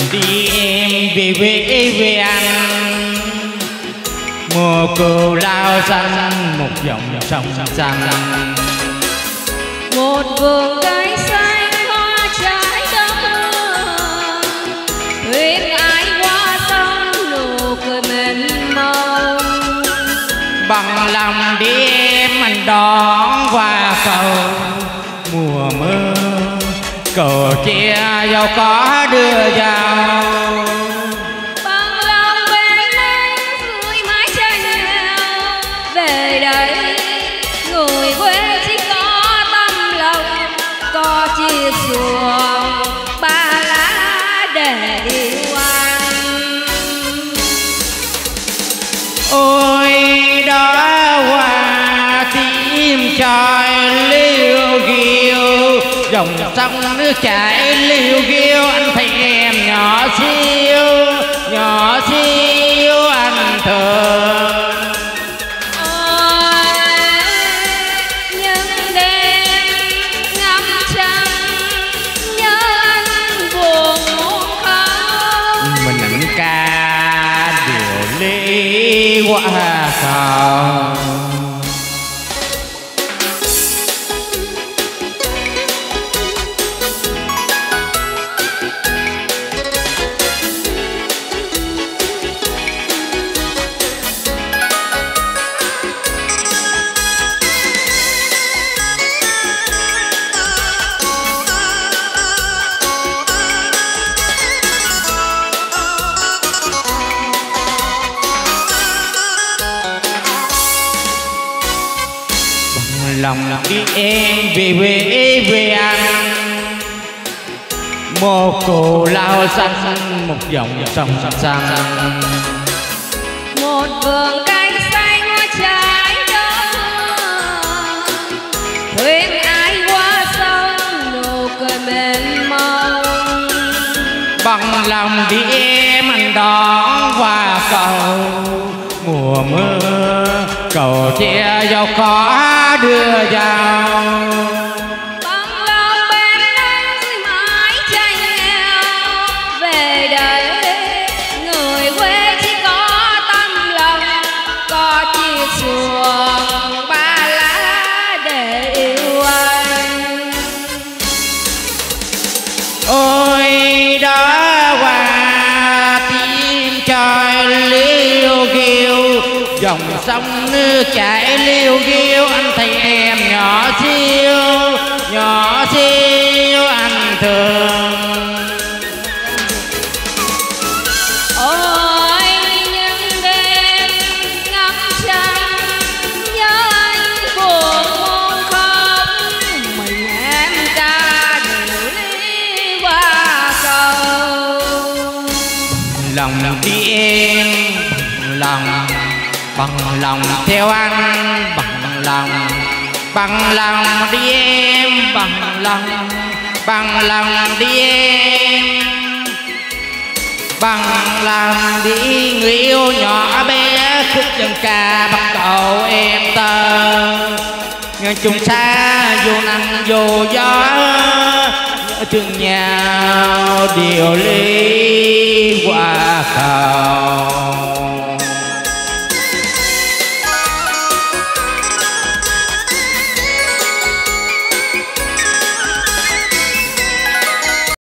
đi em về quê về anh, mùa cừu lao xanh một dòng sông xanh, một vườn cây xanh hoa trái đông, thuyền ai qua sông nụ cười mênh mông. Bằng lòng đi em anh đón qua cầu mùa mưa, cầu chia dâu có đưa vào. Bằng lòng bên anh gửi mái tranh nhau, về đây người quê chỉ có tâm lòng, có chia xuồng ba lá để yêu anh. Ôi đó hoa tím trời liêu ghiêu, dòng sông nước chảy liêu ghiêu, anh thấy em nhỏ xíu anh thương. Ôi những đêm ngắm trăng nhớ anh buồn muốn khóc, Mình ảnh ca điều ly hoa cầu. Lòng đi em về quê về anh, một cù lao xanh một dòng sông xanh, một vườn cây xanh hoa trái đông, thuyền ai qua sông nụ cười mênh mông. bằng lòng đi em anh đón qua cầu mùa mưa, cầu chia dâu khó đưa vào. Bằng lòng bên anh dưới mái tranh nhau, về đây người quê chỉ có tâm lòng, có chia xuồng ba lá để yêu anh. Ôi đó hoa tím trời liêu ghiêu, dòng sông nước chảy liêu ghiêu, anh thấy em nhỏ xíu anh thương. Ôi những đêm ngắm trăng nhớ anh buồn muốn khóc, mình em ca điều ly qua cầu. Lòng đi em bằng lòng theo anh, bằng lòng đi em, bằng lòng đi em, bằng lòng đi người yêu nhỏ bé, khúc chân ca bắt cầu em tơ. Ngàn chung xa vô nắng vô gió, nhớ thương nhau điều ly qua cầu.